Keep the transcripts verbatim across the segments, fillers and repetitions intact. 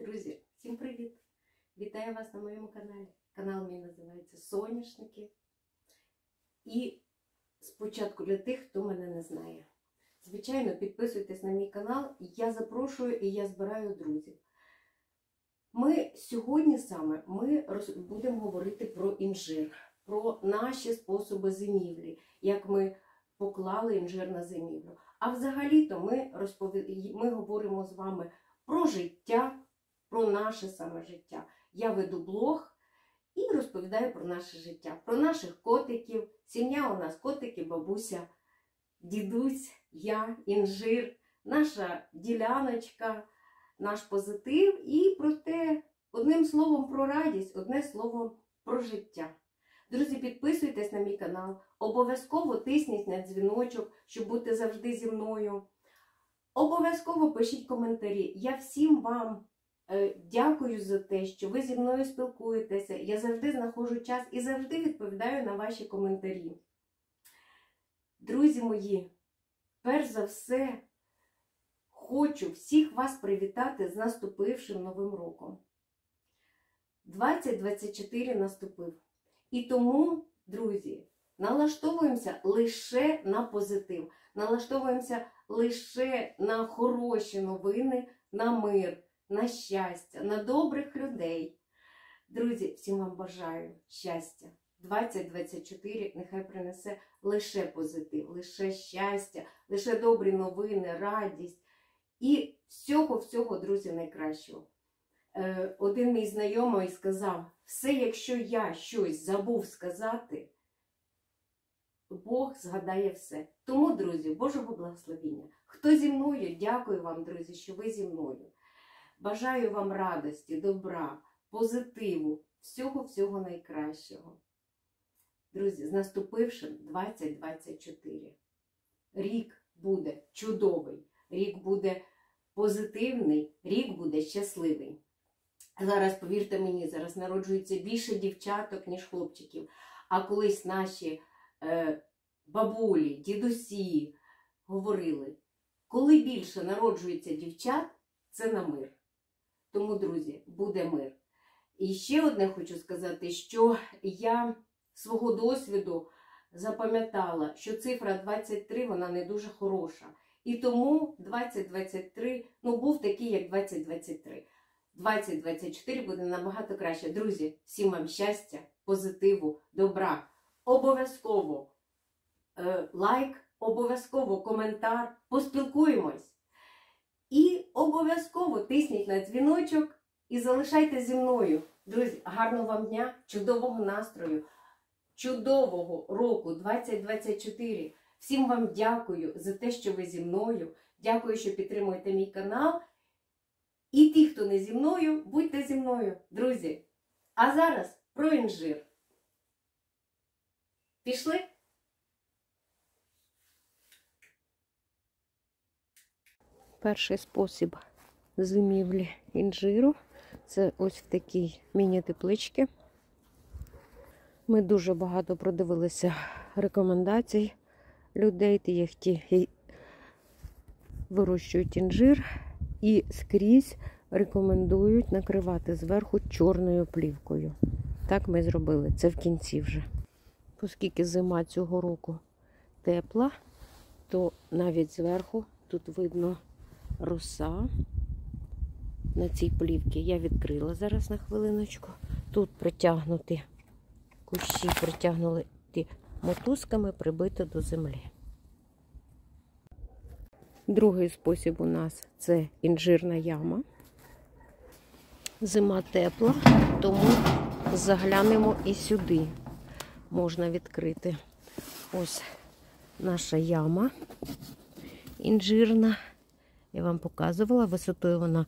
Друзі, всім привіт! Вітаю вас на моєму каналі. Канал мій називається Соняшники. І спочатку для тих, хто мене не знає. Звичайно, підписуйтесь на мій канал, я запрошую і я збираю друзів. Ми сьогодні саме ми роз... будемо говорити про інжир, про наші способи зимівлі, як ми поклали інжир на зимівлю. А взагалі-то ми, розпові... ми говоримо з вами про життя, про наше саме життя. Я веду блог і розповідаю про наше життя, про наших котиків. Сім'я у нас котики, бабуся, дідусь, я, інжир, наша діляночка, наш позитив і про те, одним словом, про радість, одне словом, про життя. Друзі, підписуйтесь на мій канал, обов'язково тисніть на дзвіночок, щоб бути завжди зі мною. Обов'язково пишіть коментарі. Я всім вам е, дякую за те, що ви зі мною спілкуєтеся. Я завжди знаходжу час і завжди відповідаю на ваші коментарі. Друзі мої, перш за все, хочу всіх вас привітати з наступившим Новим роком. двадцять двадцять чотири наступив. І тому, друзі, налаштовуємося лише на позитив. Налаштовуємося лише на хороші новини, на мир, на щастя, на добрих людей. Друзі, всім вам бажаю щастя. двадцять двадцять чотири нехай принесе лише позитив, лише щастя, лише добрі новини, радість і всього-всього, друзі, найкращого. Е, один мій знайомий сказав, все, якщо я щось забув сказати, Бог згадає все. Тому, друзі, Божого благословіння. Хто зі мною, дякую вам, друзі, що ви зі мною. Бажаю вам радості, добра, позитиву, всього-всього найкращого. Друзі, з наступившим двадцять двадцять чотири. Рік буде чудовий, рік буде позитивний, рік буде щасливий. Зараз, повірте мені, зараз народжується більше дівчаток, ніж хлопчиків. А колись наші е, бабулі, дідусі говорили, коли більше народжується дівчат, це на мир. Тому, друзі, буде мир. І ще одне хочу сказати, що я свого досвіду запам'ятала, що цифра двадцять три, вона не дуже хороша. І тому двадцять двадцять три, ну, був такий, як двадцять двадцять три. двадцять двадцять чотири буде набагато краще. Друзі, всім вам щастя, позитиву, добра. Обов'язково е, лайк, обов'язково коментар, поспілкуємось. І обов'язково тисніть на дзвіночок і залишайтеся зі мною. Друзі, гарного вам дня, чудового настрою, чудового року двадцять двадцять чотири. Всім вам дякую за те, що ви зі мною. Дякую, що підтримуєте мій канал. І ті, хто не зі мною, будьте зі мною, друзі. А зараз про інжир. Пішли? Перший спосіб зимівлі інжиру – це ось в такій міні-тепличці. Ми дуже багато продивилися рекомендацій людей, тих, які вирощують інжир, і скрізь рекомендують накривати зверху чорною плівкою. Так ми зробили, це в кінці вже. Оскільки зима цього року тепла, то навіть зверху тут видно роса на цій плівці. Я відкрила зараз на хвилиночку. Тут притягнуті кущі, притягнули мотузками, прибито до землі. Другий спосіб у нас – це інжирна яма. Зима тепла, тому заглянемо і сюди. Можна відкрити. Ось наша яма інжирна. Я вам показувала, висотою вона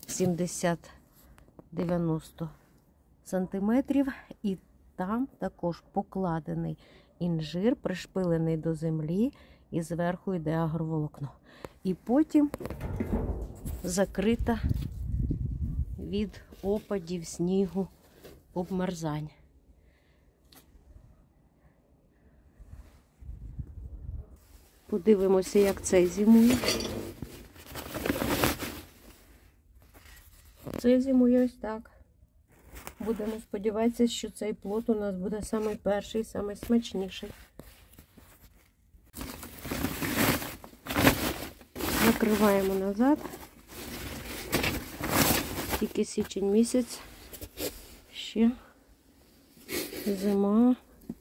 сімдесят-дев'яносто сантиметрів. І там також покладений інжир, пришпилений до землі, і зверху йде агроволокно. І потім закрита від опадів, снігу, обмерзань. Подивимося, як цей зимує. Це зимою ось так. Будемо сподіватися, що цей плод у нас буде самий перший, самий смачніший. Накриваємо назад. Тільки січень місяць. Ще зима.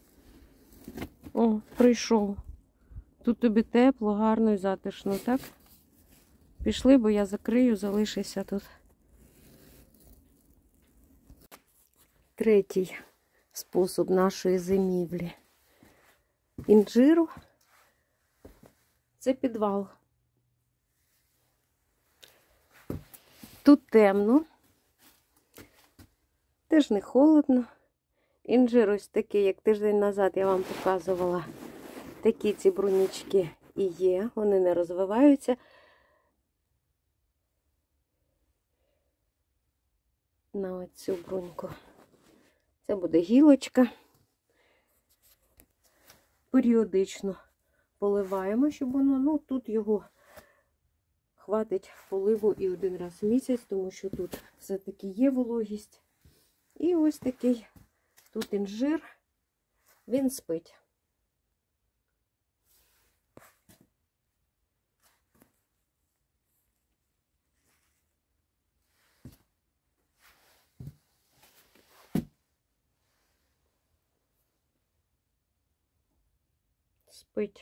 О, прийшов. Тут тобі тепло, гарно і затишно, так? Пішли, бо я закрию, залишися тут. Третій спосіб нашої зимівлі інжиру – це підвал. Тут темно, теж не холодно. Інжир ось такий, як тиждень назад я вам показувала, такі ці брунічки і є, вони не розвиваються. На оцю бруньку. Це буде гілочка. Періодично поливаємо, щоб воно, ну, тут його хватить поливу і один раз в місяць, тому що тут все-таки є вологість. І ось такий тут інжир, він спить. Спить.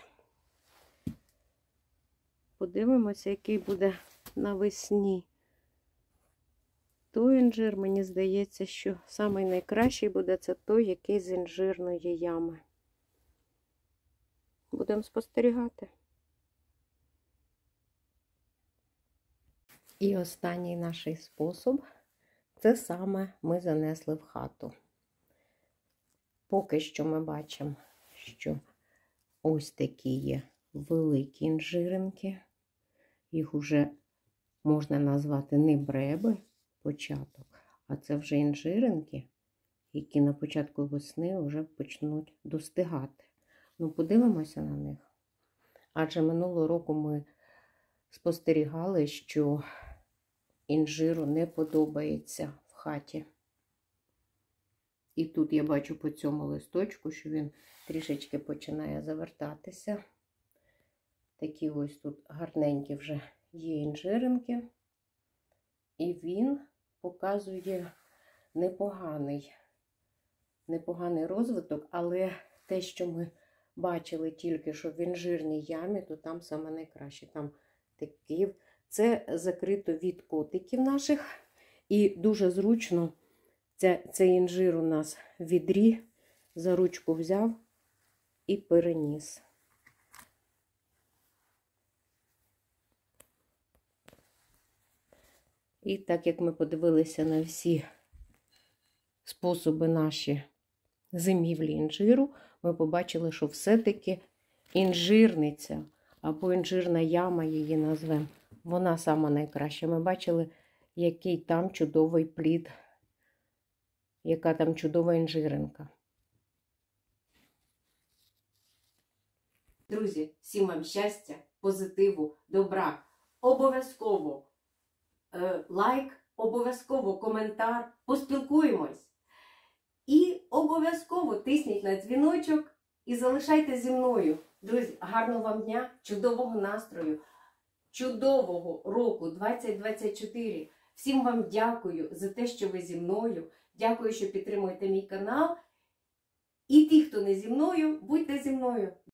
Подивимося, який буде навесні. Той інжир, мені здається, що самий найкращий буде це той, який з інжирної ями. Будемо спостерігати. І останній наш спосіб – це саме ми занесли в хату. Поки що ми бачимо, що ось такі є великі інжиринки. Їх уже можна назвати не бреби, початок, а це вже інжиринки, які на початку весни вже почнуть достигати. Ну, подивимося на них. Адже минулого року ми спостерігали, що інжиру не подобається в хаті. І тут я бачу по цьому листочку, що він трішечки починає завертатися. Такі ось тут гарненькі вже є інжиринки. І він показує непоганий, непоганий розвиток, але те, що ми бачили тільки, що в інжирній ямі, то там саме найкраще. Там такі, це закрито від котиків наших. І дуже зручно ця, цей інжир у нас в відрі, за ручку взяв і переніс. І так як ми подивилися на всі способи наші зимівлі інжиру, ми побачили, що все-таки інжирниця, або інжирна яма її назвемо, вона сама найкраща. Ми бачили, який там чудовий плід, яка там чудова інжиринка. Друзі, всім вам щастя, позитиву, добра. Обов'язково лайк, обов'язково коментар, поспілкуємось. І обов'язково тисніть на дзвіночок і залишайтеся зі мною. Друзі, гарного вам дня, чудового настрою, чудового року двадцять двадцять чотири. Всім вам дякую за те, що ви зі мною. Дякую, що підтримуєте мій канал. І ті, хто не зі мною, будьте зі мною.